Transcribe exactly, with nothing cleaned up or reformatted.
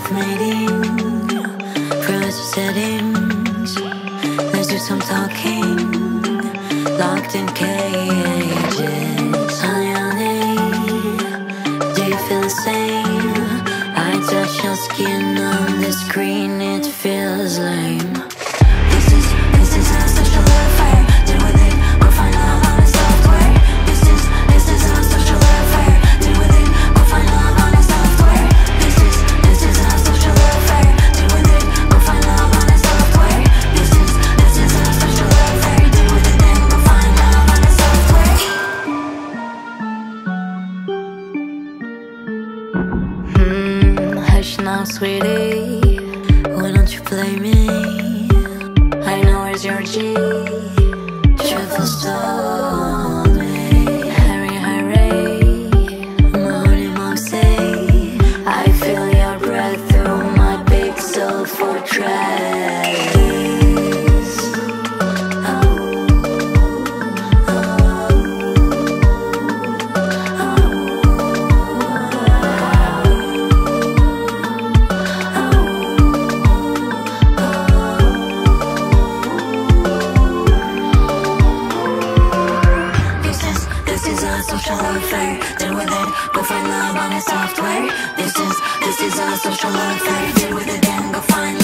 of mating, press settings. Let's do some talking, locked in cages. Honey, do you feel the same? I touch your skin on the screen, it feels lame. This is, this is a social affair. Deal with it, go find love on the software. This is, this is a social affair. Deal with it, go find love on the software. This is, this is a social affair. Deal with it, go find love on the software. This is, this is a social affair. Deal with it, then go find love on the software. Hmm, hush now, sweetie. Why don't you play me? I know where's your G Treffles told me. Hurry, hurry, moody mousy. I feel your breath through my pixel fortress. Social affair, deal with it, go find love on the software. This is, this is a social affair, deal with it and go find love.